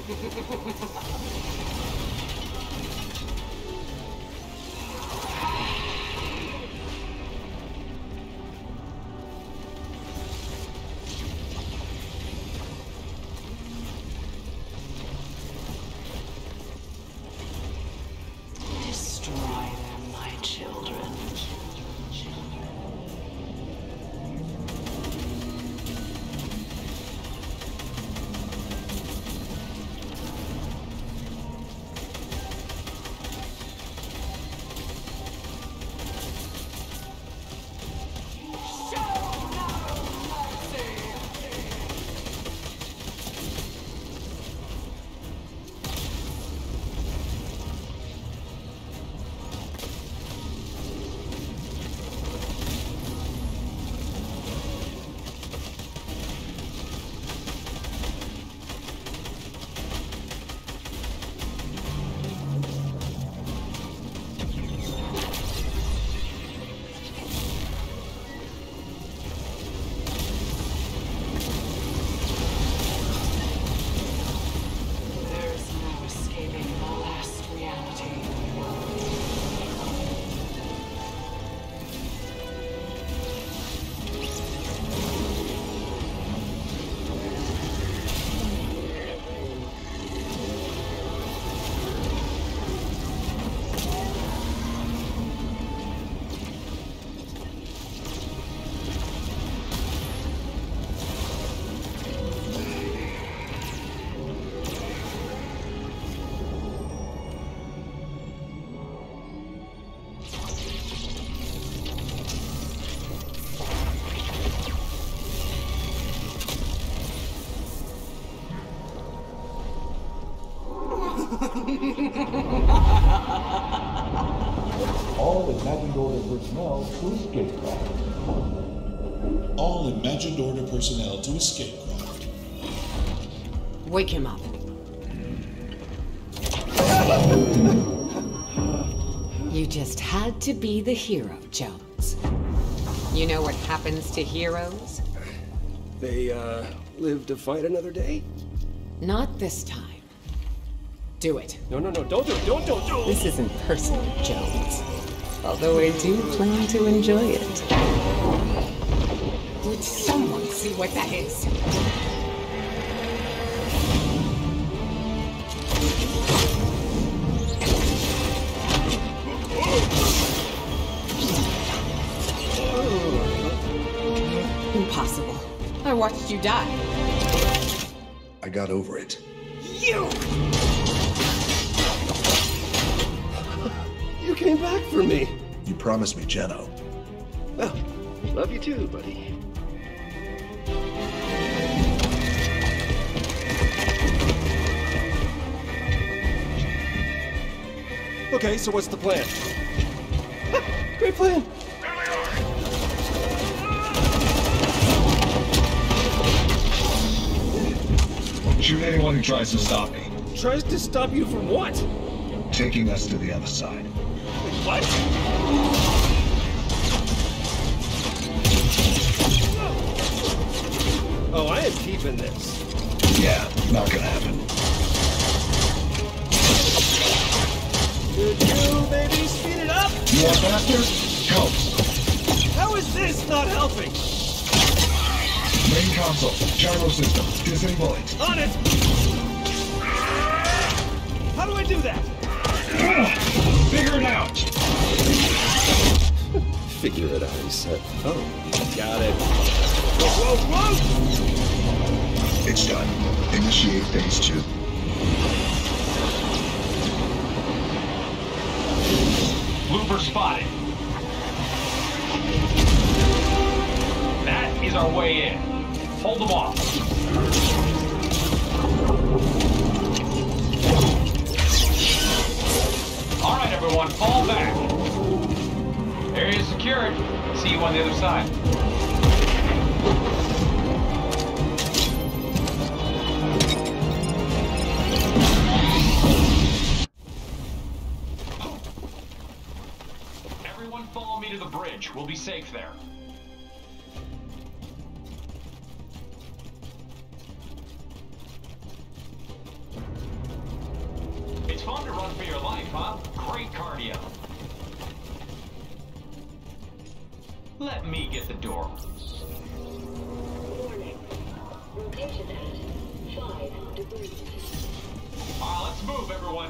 Destroy them, my children. All imagined order personnel to escape craft. All imagined order personnel to escape craft. Wake him up. You just had to be the hero, Jones. You know what happens to heroes? They, live to fight another day? Not this time. Do it. No, don't do it, don't. This isn't personal, Jones. Although I do plan to enjoy it. Would someone see what that is? Impossible. I watched you die. I got over it. You came back for me. You promised me Jeno. Well, love you too, buddy. Okay, so what's the plan? Great plan. Shoot anyone who tries to stop me. Tries to stop you from what? Taking us to the other side. What? Oh, I am keeping this. Yeah, not gonna happen. Could you maybe speed it up? You want faster? Go. How is this not helping? Main console, gyro system, disable it. On it! How do I do that? Figure it out! Figure it out, he said. Oh, got it. Whoa! It's done. Initiate phase 2. Blooper spotted. That is our way in. Hold them off. All right, everyone, fall back. Area is secured. See you on the other side. Everyone follow me to the bridge. We'll be safe there. Let me get the door. Warning. Rotation at 5 degrees. Let's move, everyone.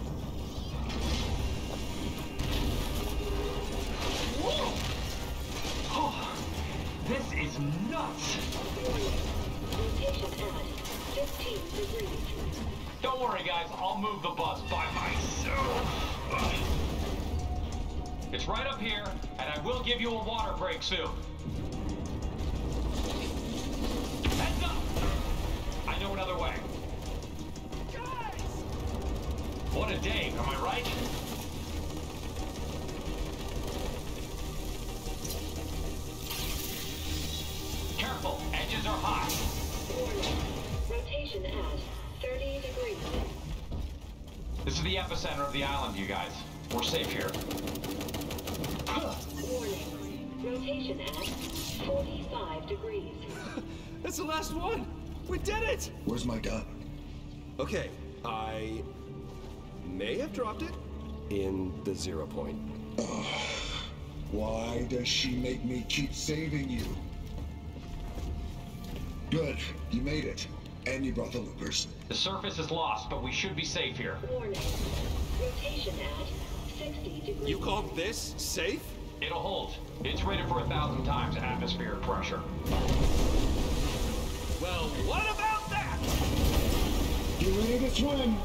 Whoa! Oh, this is nuts. Rotation at 15 degrees. Don't worry, guys. I'll move the bus by myself. It's right up here, and I will give you a water break soon. Heads up! I know another way. Guys! What a day, am I right? Careful, edges are high. Warning. Rotation at 30 degrees. This is the epicenter of the island, you guys. We're safe here. Warning. Rotation at 45 degrees. That's the last one! We did it! Where's my gun? Okay, I may have dropped it in the 0 point. Why does she make me keep saving you? Good, you made it. And you brought the loopers. The surface is lost, but we should be safe here. Warning. Rotation at 60 degrees. You call this safe? It'll hold. It's rated for 1,000 times atmospheric pressure. Well, what about that? You ready to swim?